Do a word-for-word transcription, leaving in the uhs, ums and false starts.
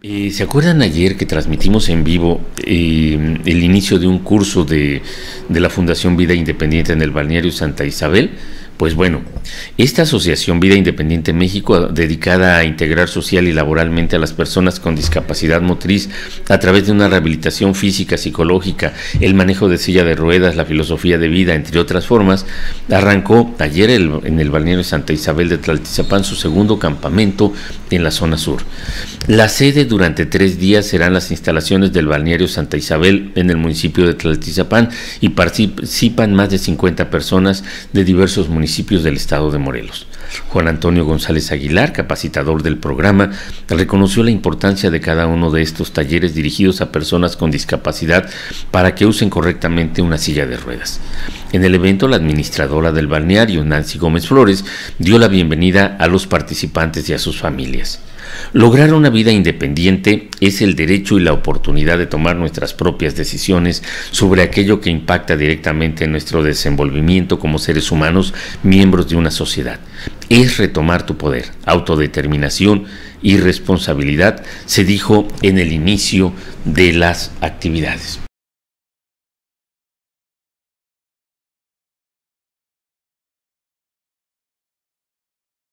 Eh, ¿se acuerdan ayer que transmitimos en vivo eh, el inicio de un curso de, de la Fundación Vida Independiente en el balneario Santa Isabel? Pues bueno, esta asociación Vida Independiente México, dedicada a integrar social y laboralmente a las personas con discapacidad motriz a través de una rehabilitación física, psicológica, el manejo de silla de ruedas, la filosofía de vida, entre otras formas, arrancó ayer el, en el balneario Santa Isabel de Tlaltizapán su segundo campamento en la zona sur. La sede durante tres días serán las instalaciones del balneario Santa Isabel en el municipio de Tlaltizapán y participan más de cincuenta personas de diversos municipios municipios del estado de Morelos. Juan Antonio González Aguilar, capacitador del programa, reconoció la importancia de cada uno de estos talleres dirigidos a personas con discapacidad para que usen correctamente una silla de ruedas. En el evento, la administradora del balneario, Nancy Gómez Flores, dio la bienvenida a los participantes y a sus familias. Lograr una vida independiente es el derecho y la oportunidad de tomar nuestras propias decisiones sobre aquello que impacta directamente en nuestro desenvolvimiento como seres humanos, miembros de una sociedad. Es retomar tu poder, autodeterminación y responsabilidad, se dijo en el inicio de las actividades.